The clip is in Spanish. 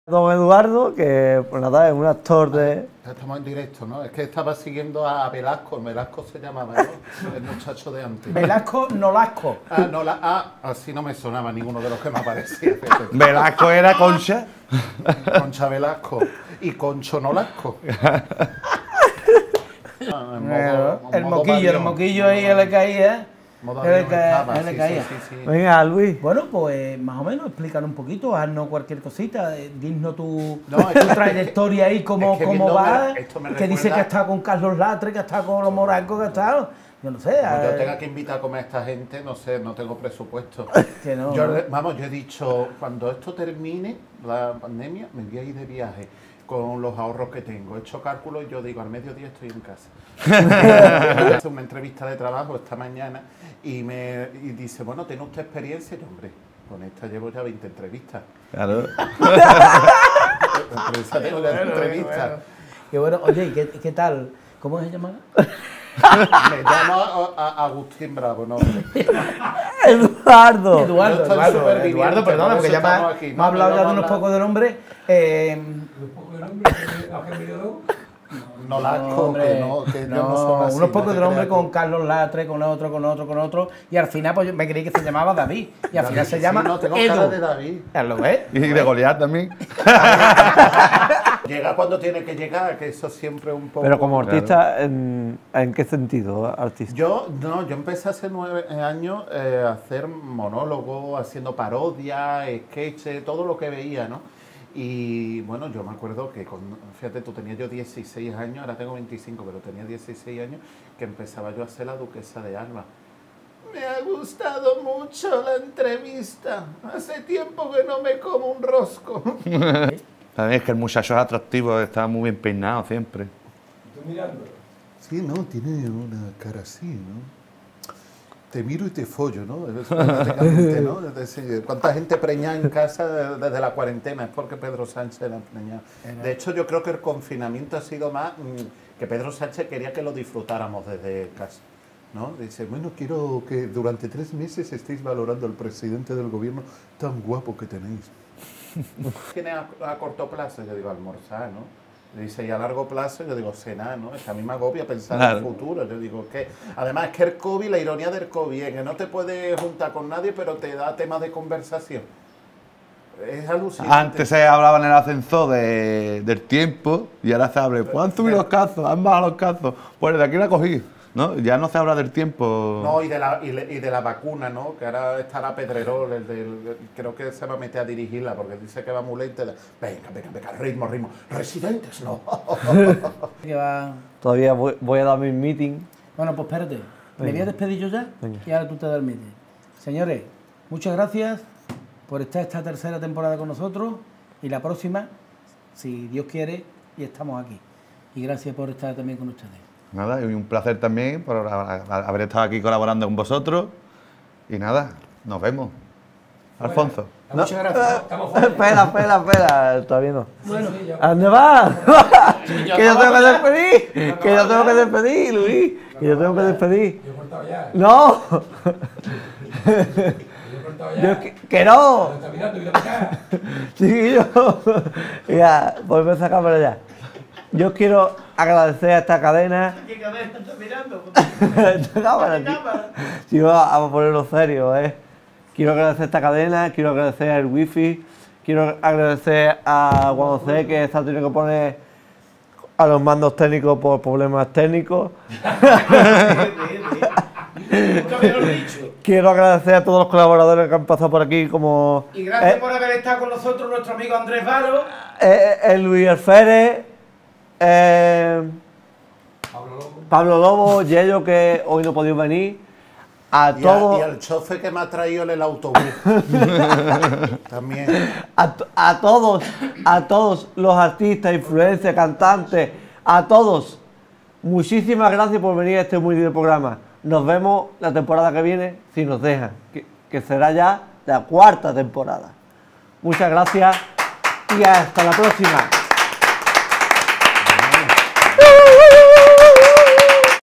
Don Eduardo, que pues nada, es un actor de... Estamos en directo, ¿no? Es que estaba siguiendo a Velasco, Velasco se llamaba, ¿no? El muchacho de antes. Velasco Nolasco. Así no me sonaba ninguno de los que me aparecía. Velasco era Concha. Concha Velasco y Concho Nolasco. El moquillo ahí le caía. Le caía. Sí. Venga, Luis. Bueno, pues más o menos, explícanos un poquito, haznos cualquier cosita, dinos tu trayectoria ahí, cómo va, que dice que ha estado con Carlos Latre, que ha estado con los Morancos, que ha estado, yo no sé. Cuando yo tenga que invitar a comer a esta gente, no sé, no tengo presupuesto. Que no, yo he dicho, cuando esto termine, la pandemia, me voy a ir de viaje con los ahorros que tengo. He hecho cálculos y yo digo, al mediodía estoy en casa. Voy a hacer una entrevista de trabajo esta mañana y dice, bueno, ¿tiene usted experiencia? Y yo, hombre, con esta llevo ya 20 entrevistas. Claro. Tengo ya entrevistas. Y bueno, oye, ¿qué tal? ¿Cómo se llama? Me llamo Agustín Bravo, no, hombre. Eduardo, perdona, porque ya me ha hablado ya de unos pocos de nombres. ¿Unos pocos de nombres que has venido? Nolasco, que no son así. Unos pocos de nombres con Carlos Latre, con otro. Y al final, pues yo me creí que se llamaba David. Y al final se llama no, tengo Edu. cara de David. ¿Lo ves? Y de Goliat también. Llega cuando tiene que llegar, que eso siempre es un poco... pero como artista, ¿en qué sentido artista? Yo empecé hace 9 años a hacer monólogos, haciendo parodias, sketches, todo lo que veía, ¿no? Y bueno, yo me acuerdo que, fíjate, tú tenías yo 16 años, ahora tengo 25, pero tenía 16 años, que empezaba yo a hacer La Duquesa de Alba. Me ha gustado mucho la entrevista. Hace tiempo que no me como un rosco. También es que el muchacho es atractivo, está muy bien peinado siempre. ¿Estás mirando? Sí, no, tiene una cara así, ¿no? Te miro y te follo, ¿no? Prácticamente, ¿no? Es decir, ¿cuánta gente preñada en casa desde la cuarentena? Es porque Pedro Sánchez la preñado. De hecho, yo creo que el confinamiento ha sido más que Pedro Sánchez quería que lo disfrutáramos desde casa, ¿no? Dice, bueno, quiero que durante 3 meses estéis valorando al presidente del gobierno tan guapo que tenéis. Tiene a corto plazo, yo digo, almorzar, ¿no? Dice, y a largo plazo, yo digo, cenar, ¿no? Es que a mí me agobia pensar en el futuro. Yo digo, que además es que el COVID, la ironía del COVID es que no te puedes juntar con nadie, pero te da temas de conversación. Es alucinante. Antes se hablaba en el ascensor del tiempo y ahora se habla, ¿cuándo han subido los casos? ¿Han bajado los casos? Pues de aquí la cogí, ¿no? Ya no se habla del tiempo. No, y de la vacuna, ¿no? Que ahora estará Pedrerol, creo que se va a meter a dirigirla porque dice que va muy lenta. Venga, ritmo. Residentes, no. Todavía voy a dar mi meeting. Bueno, pues espérate. Me voy a despedir yo ya. Venga. Y ahora tú te das el meeting. Señores, muchas gracias por estar esta tercera temporada con nosotros. Y la próxima, si Dios quiere, y estamos aquí. Y gracias por estar también con ustedes. Nada, y un placer también por haber estado aquí colaborando con vosotros. Y nada, nos vemos. Alfonso. Muchas gracias. Estamos fuera. Espera, todavía no. Bueno, ¿A dónde vas? Que yo tengo que despedir. Que yo tengo que despedir, Luis. Que yo tengo que despedir. Yo he cortado ya. No. Yo he cortado ya. Que no. Está mirando, mira para acá. Chiquillo. Ya, volvemos a cámara ya. Yo quiero agradecer a esta cadena. ¿qué cadena estás mirando? Esta cámara, tío. Vamos a ponerlo serio, Quiero agradecer a esta cadena, quiero agradecer al wifi, quiero agradecer a Juan José, que está teniendo que poner a los mandos técnicos por problemas técnicos. Quiero agradecer a todos los colaboradores que han pasado por aquí, como Y gracias por haber estado con nosotros nuestro amigo Andrés Varo. Luis Alférez, Pablo Lobo, Yello, que hoy no ha podido venir. A todos. Y al chofer que me ha traído en el autobús. También. A todos los artistas, influencers, cantantes, a todos. Muchísimas gracias por venir a este humilde programa. Nos vemos la temporada que viene, si nos dejan, que será ya la 4ª temporada. Muchas gracias y hasta la próxima.